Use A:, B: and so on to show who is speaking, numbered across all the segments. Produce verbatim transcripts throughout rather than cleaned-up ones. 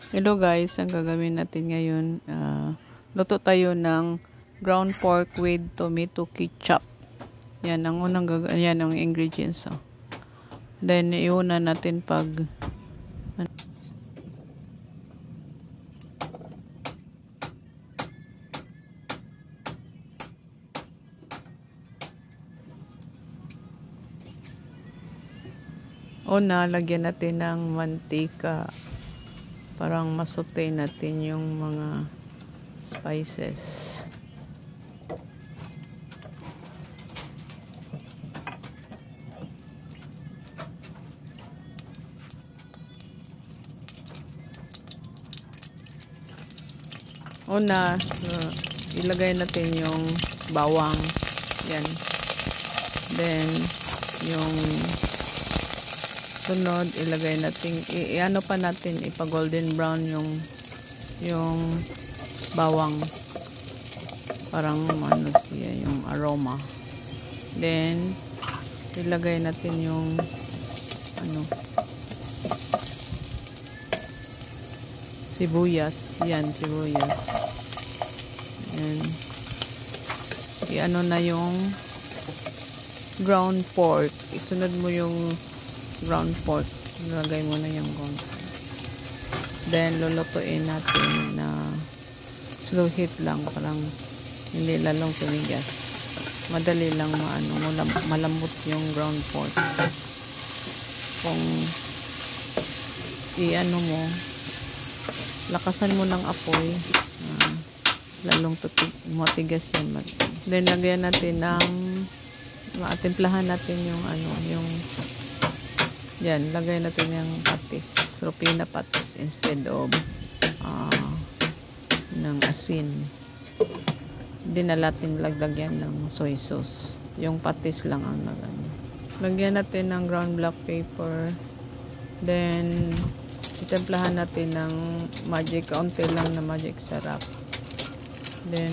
A: Hello guys, ang gagawin natin ngayon, uh, luto tayo ng ground pork with tomato ketchup. Yan ang unang gagawin, yan ang ingredients. Oh. Then iuna natin pag una, lagyan natin ng mantika. Parang masote natin yung mga spices. Una, uh, ilagay natin yung bawang. Yan. Then, yung sunod, ilagay natin, i-ano pa natin, ipa-golden brown yung yung bawang. Parang ano siya, yung aroma. Then, ilagay natin yung ano, sibuyas. Yan, sibuyas. Yan. I-ano na yung ground pork. Isunod mo yung ground pork. Ilagay mo na yung ground pork. Then, lulutuin natin na slow heat lang. Parang hindi lalong tumigas. Madali lang maano, malambot yung ground pork. Kung i-ano mo, lakasan mo ng apoy, uh, lalong tutig, matigas yan. Then, lagyan natin ng, matimplahan natin yung ano, yung yan, lagay natin yung patis, rupina patis instead of uh, ng asin. Hindi na natin lagyan ng soy sauce. Yung patis lang ang lagyan. Lagyan natin ng ground black pepper. Then, itemplahan natin ng magic, kaunti lang na magic sarap. Then,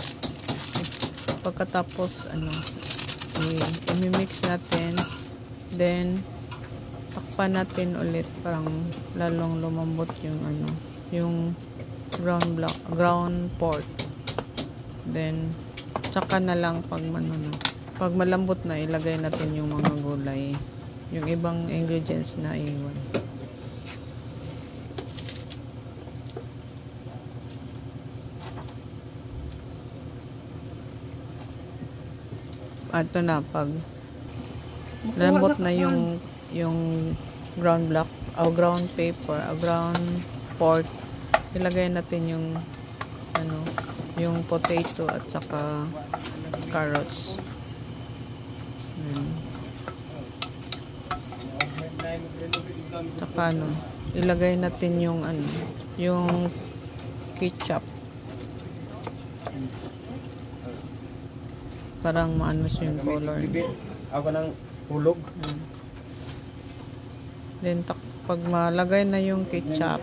A: pagkatapos, ano, i-mix natin. Then, takpan natin ulit, parang lalong lumambot yung ano, yung ground black, ground pork. Then, tsaka na lang pag ano, pag malambot na, ilagay natin yung mga gulay, yung ibang ingredients na iwan. Ito na, pag lambot na yung yung ground black o ground pepper o ground pork, ilagay natin yung ano, yung potato at saka carrots. Hmm. Saka ano, ilagay natin yung ano, yung ketchup. Parang maano yung color.
B: Ako ng hulog.
A: Hmm. Then, pag malagay na yung ketchup,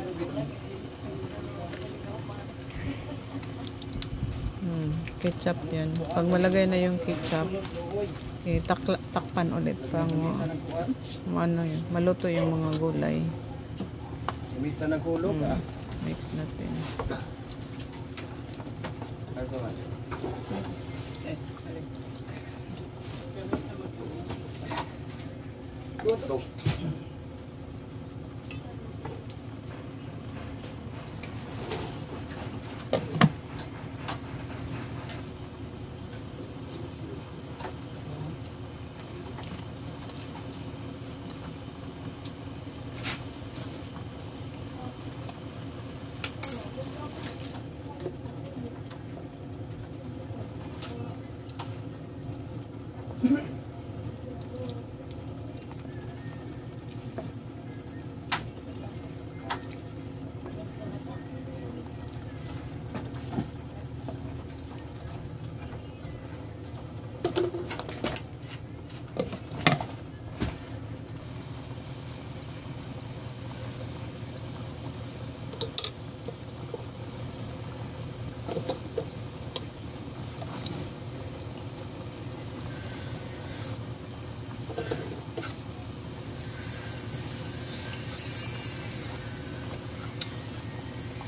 A: hmm, ketchup yan. Pag malagay na yung ketchup, eh, tak takpan ulit. Parang, ano yun, maluto yung mga gulay.
B: Imita ng hulog,
A: hmm,
B: ah.
A: Mix natin.
B: Good.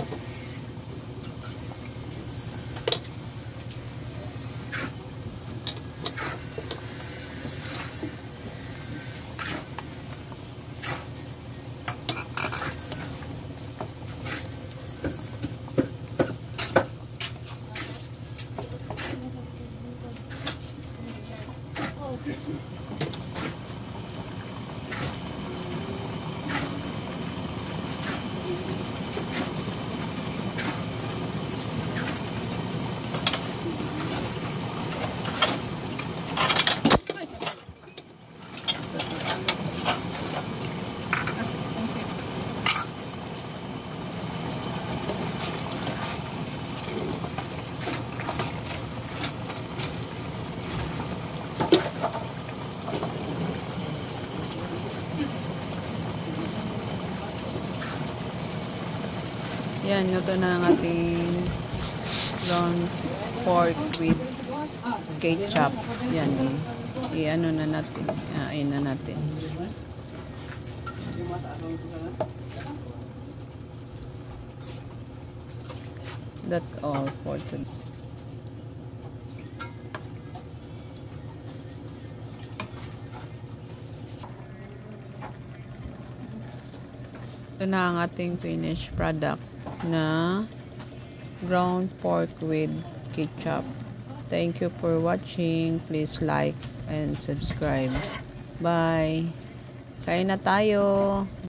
A: Yan, ito na ang ating ground pork with ketchup. Yan, i-ano na natin. Ain na natin. That's all for today. Ito na ang ating finished product na ground pork with ketchup. Thank you for watching. Please like and subscribe. Bye. Kain na tayo.